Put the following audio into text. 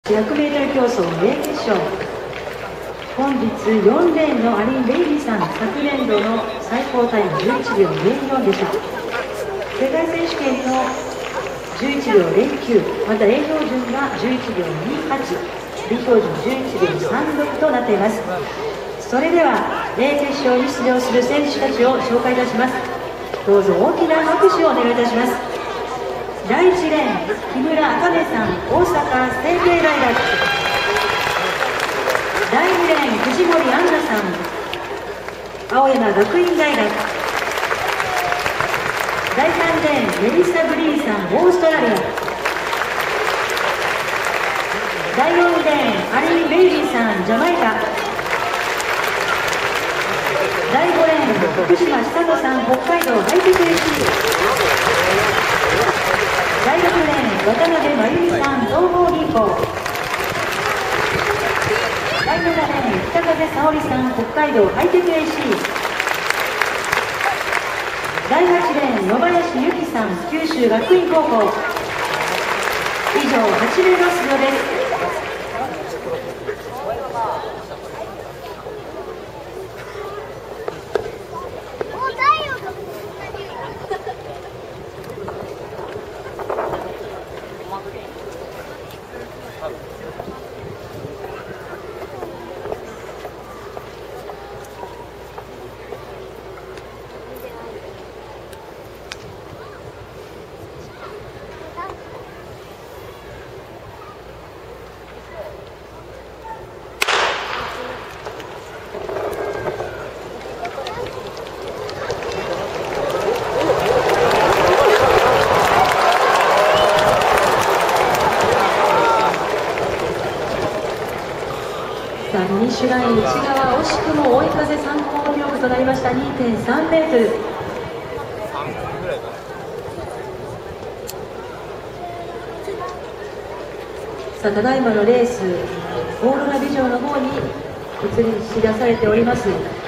100m 競走 A 決勝、本日4レーンのアリン・ベイリーさん、昨年度の最高タイム11秒04でした。世界選手権の11秒09、また A 標準が11秒28、B 標準11秒36となっています。それでは A 決勝に出場する選手たちを紹介いたします。どうぞ大きな拍手をお願いいたします。第1レーン、木村茜さん、大阪成蹊大学。第2レーン、藤森杏奈さん、青山学院大学。第3レーン、メリッサ・グリーンさん、オーストラリア。第4レーン、アリー・ベイリーさん、ジャマイカ。第5レーン、福島千里さん、北海道ハイテク AC。第6レーン、渡辺真由美さん、東方銀行。第7レーン、北風沙織さん、北海道ハイテク AC。第8レーン、野林由紀さん、九州学院高校。以上、8名の出場です。フィニッシュライン内側、惜しくも追い風参考記録となりました。 2.3 メートル。さあ、ただいまのレース、オーロラビジョンの方に映し出されております。